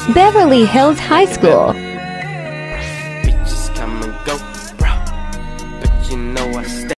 Beverly Hills High School. Bitches come and go, bro, but you know I stay.